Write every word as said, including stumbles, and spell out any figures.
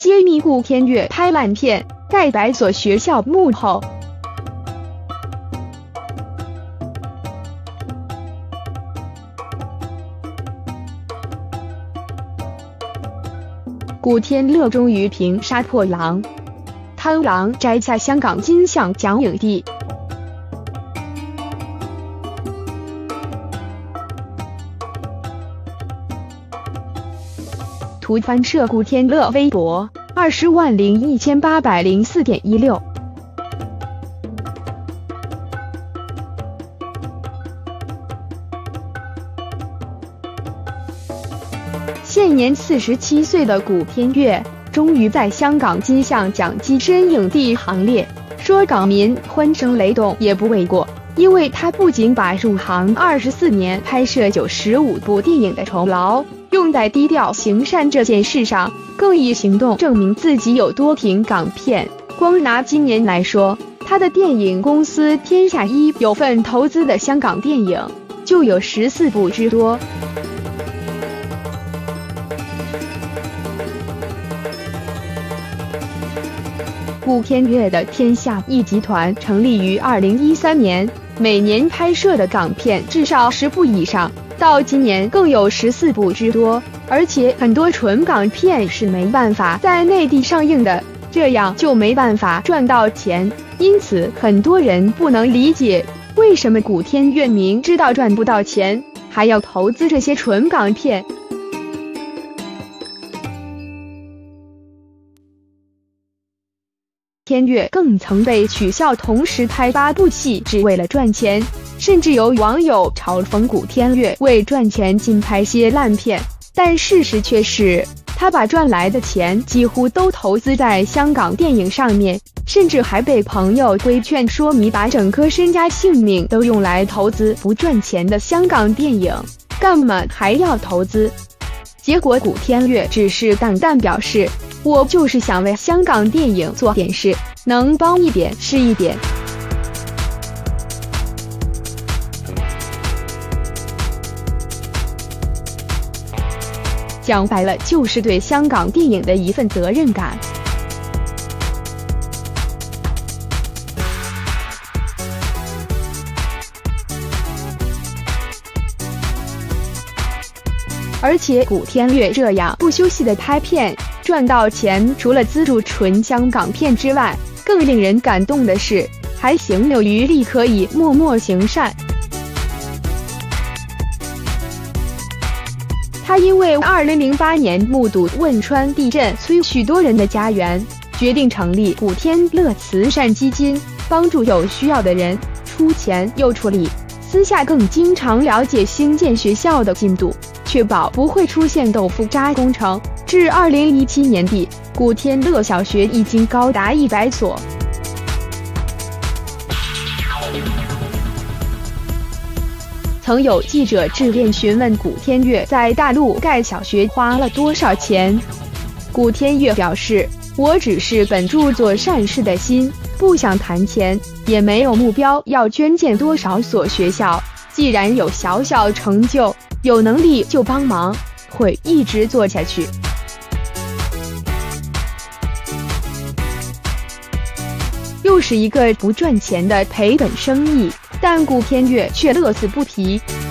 揭秘古天乐拍烂片，盖百所学校幕后。古天乐终于凭《杀破狼》贪狼摘下香港金像奖影帝。图翻摄古天乐微博二十万零一千八百零四点一六。现年四十七岁的古天乐，终于在香港金像奖跻身影帝行列，说港民欢声雷动也不为过。因为他不仅把入行二十四年拍摄九十五部电影的酬劳用在低调行善这件事上，更以行动证明自己有多挺港片。光拿今年来说，他的电影公司天下一有份投资的香港电影就有十四部之多。古天乐的天下一集团成立于二零一三年，每年拍摄的港片至少十部以上，到今年更有十四部之多，而且很多纯港片是没办法在内地上映的，这样就没办法赚到钱。因此很多人不能理解，为什么古天乐明知道赚不到钱，还要投资这些纯港片。天乐更曾被取笑同时拍八部戏只为了赚钱，甚至有网友嘲讽古天乐为赚钱尽拍些烂片，但事实却是他把赚来的钱几乎都投资在香港电影上面，甚至还被朋友规劝说你把整颗身家性命都用来投资不赚钱的香港电影，干嘛还要投资？结果古天乐只是淡淡表示，我就是想为香港电影做点事，能帮一点是一点。讲白了，就是对香港电影的一份责任感。而且古天乐这样不休息的拍片赚到钱，除了资助纯香港片之外，更令人感动的是还行有余力可以默默行善。他因为二零零八年目睹汶川地震摧许多人的家园，决定成立古天乐慈善基金，帮助有需要的人，出钱又出力，私下更经常了解兴建学校的进度，确保不会出现豆腐渣工程。至二零一七年底，古天乐小学已经高达一百所。曾有记者致电询问古天乐在大陆盖小学花了多少钱，古天乐表示，我只是本着做善事的心，不想谈钱，也没有目标要捐建多少所学校，既然有小小成就，有能力就帮忙，会一直做下去。又是一个不赚钱的赔本生意，但古天乐却乐此不疲。